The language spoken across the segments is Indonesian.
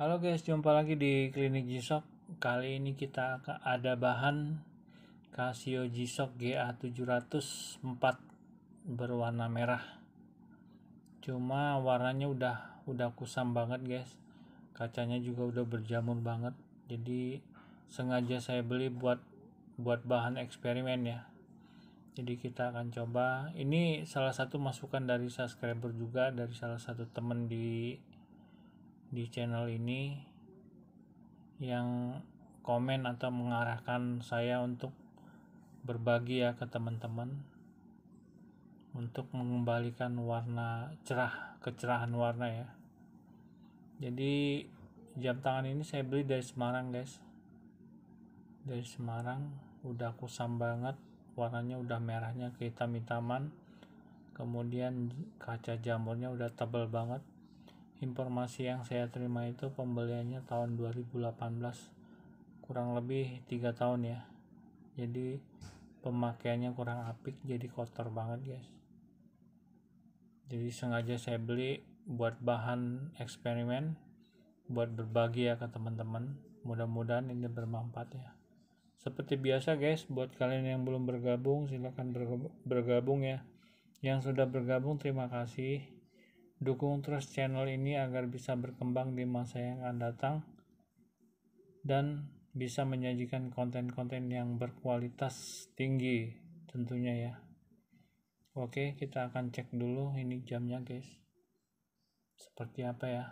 Halo guys, jumpa lagi di Klinik G-Shock. Kali ini kita ada bahan Casio G-Shock GA704 berwarna merah. Cuma warnanya udah kusam banget guys. Kacanya juga udah berjamur banget. Jadi sengaja saya beli buat bahan eksperimen ya. Jadi kita akan coba. Ini salah satu masukan dari subscriber juga, dari salah satu temen di channel ini yang komen atau mengarahkan saya untuk berbagi ya ke teman-teman untuk mengembalikan kecerahan warna ya. Jadi jam tangan ini saya beli dari Semarang guys, dari Semarang. Udah kusam banget, warnanya udah merahnya kehitam-hitaman, kemudian kaca jamurnya udah tebal banget. Informasi yang saya terima itu pembeliannya tahun 2018, kurang lebih 3 tahun ya. Jadi pemakaiannya kurang apik, jadi kotor banget guys. Jadi sengaja saya beli buat bahan eksperimen, buat berbagi ya ke teman-teman. Mudah-mudahan ini bermanfaat ya. Seperti biasa guys, buat kalian yang belum bergabung silahkan bergabung ya. Yang sudah bergabung terima kasih. Dukung terus channel ini agar bisa berkembang di masa yang akan datang dan bisa menyajikan konten-konten yang berkualitas tinggi tentunya ya. Oke, kita akan cek dulu ini jamnya guys, seperti apa ya.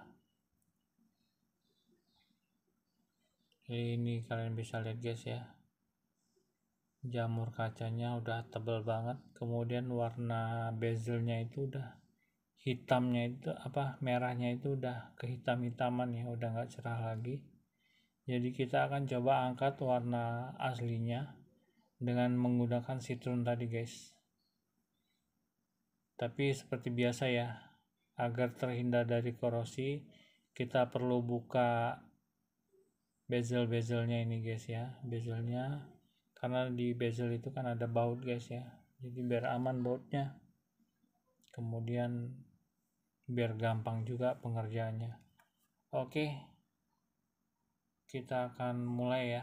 Ini kalian bisa lihat guys ya, jamur kacanya udah tebal banget, kemudian warna bezelnya itu udah hitamnya itu merahnya itu udah kehitam-hitaman ya, udah nggak cerah lagi. Jadi kita akan coba angkat warna aslinya dengan menggunakan citron tadi guys. Tapi seperti biasa ya, agar terhindar dari korosi, kita perlu buka bezel-bezelnya ini guys ya, bezelnya, karena di bezel itu kan ada baut guys ya. Jadi biar aman bautnya, kemudian biar gampang juga pengerjaannya. Oke, kita akan mulai ya.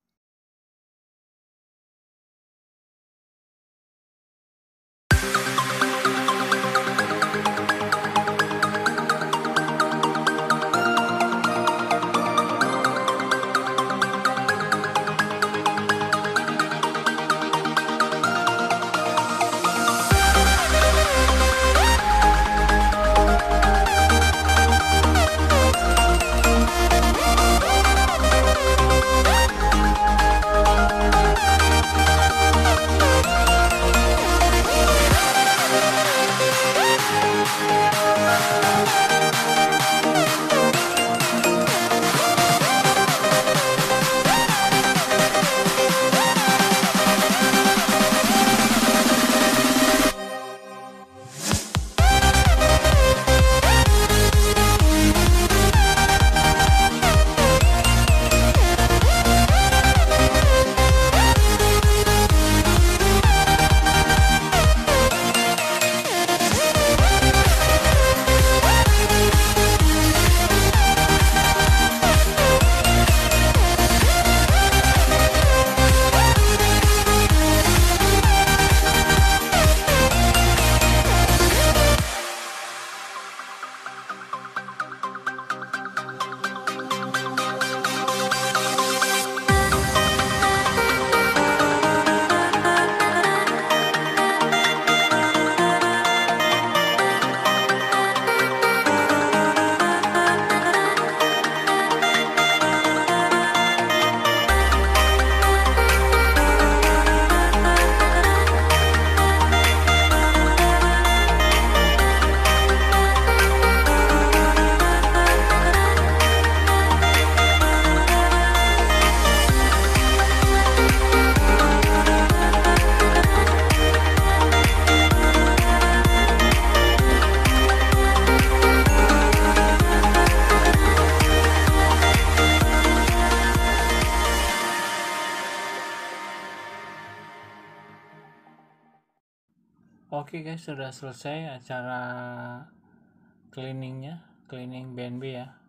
Oke guys, sudah selesai acara cleaning BNB ya.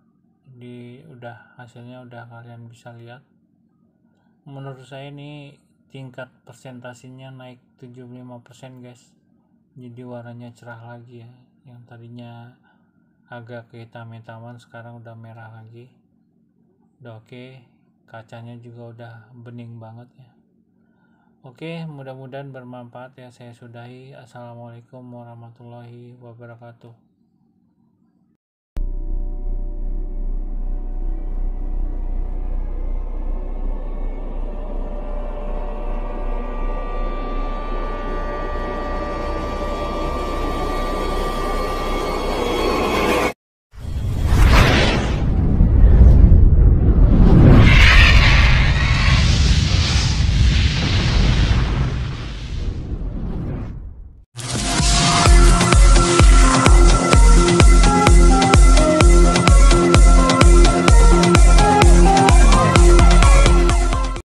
udah hasilnya udah kalian bisa lihat. Menurut saya ini tingkat persentasinya naik 75% guys. Jadi warnanya cerah lagi ya, yang tadinya agak kehitam-hitaman sekarang udah merah lagi. Udah oke, kacanya juga udah bening banget ya. Oke, mudah-mudahan bermanfaat ya. Saya sudahi. Assalamualaikum warahmatullahi wabarakatuh.